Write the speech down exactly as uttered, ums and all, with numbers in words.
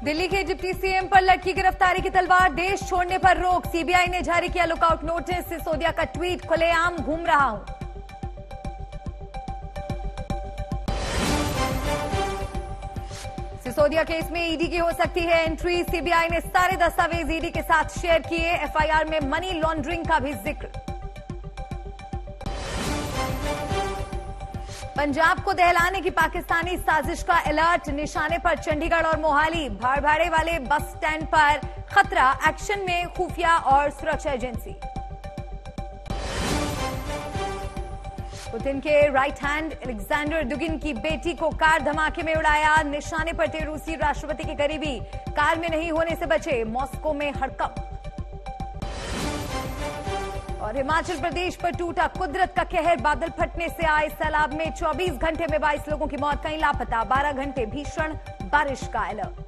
दिल्ली के deputy CM पर लटकी गिरफ्तारी की तलवार, देश छोड़ने पर रोक। सीबीआई ने जारी किया लुकआउट नोटिस। सिसोदिया का ट्वीट, खुलेआम घूम रहा हूं। सिसोदिया केस में ईडी की हो सकती है एंट्री। सीबीआई ने सारे दस्तावेज ईडी के साथ शेयर किए। एफआईआर में मनी लॉन्ड्रिंग का भी जिक्र। पंजाब को दहलाने की पाकिस्तानी साजिश का अलर्ट, निशाने पर चंडीगढ़ और मोहाली। भाड़ भाड़े वाले बस स्टैंड पर खतरा, एक्शन में खुफिया और सुरक्षा एजेंसी। पुतिन के राइट हैंड अलेक्जेंडर दुगिन की बेटी को कार धमाके में उड़ाया, निशाने पर थे रूसी राष्ट्रपति के करीबी। कार में नहीं होने से बचे, मॉस्को में हड़कंप। और हिमाचल प्रदेश पर टूटा कुदरत का कहर, बादल फटने से आए सैलाब में चौबीस घंटे में बाईस लोगों की मौत, कई लापता। बारह घंटे भीषण बारिश का अलर्ट।